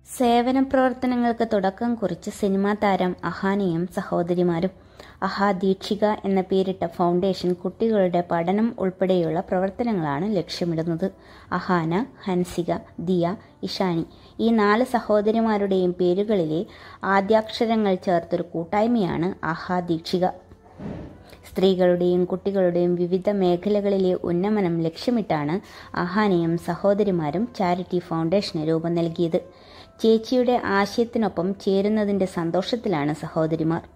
സേവന പ്രവർത്തനങ്ങൾക്ക് തുടക്കം കുറിച്ച് സിനിമാ താരം അഹാനയും സഹോദരിമാരും. അഹാ ദീക്ഷിക എന്ന പേരിട്ട ഫൗണ്ടേഷൻ കുട്ടികളുടെ പഠനം ഉൾപ്പെടെയുള്ള പ്രവർത്തനങ്ങളാണ് ലക്ഷ്യമിടുന്നത്. അഹാന, ഹൻസിക, ദിയ, ഇഷാനി ഈ 4 സഹോദരിമാരുടെയും പേരുകളിലെ ആദ്യാക്ഷരങ്ങൾ ചേർത്തൊരു കൂട്ടായ്മയാണ് അഹാ ദീക്ഷിക. സ്ത്രീകളുടെയും കുട്ടികളുടെയും വിവിധ മേഖലകളിലെ ഉന്നമനം ലക്ഷ്യമിട്ടാണ് അഹാനയും സഹോദരിമാരും ചാരിറ്റി ഫൗണ്ടേഷന് രൂപം നൽകിയത്. ചേച്ചിയുടെ ആശയത്തിനൊപ്പം ചേരുന്നതിന്റെ സന്തോഷത്തിലാണ് സഹോദരിമാർ.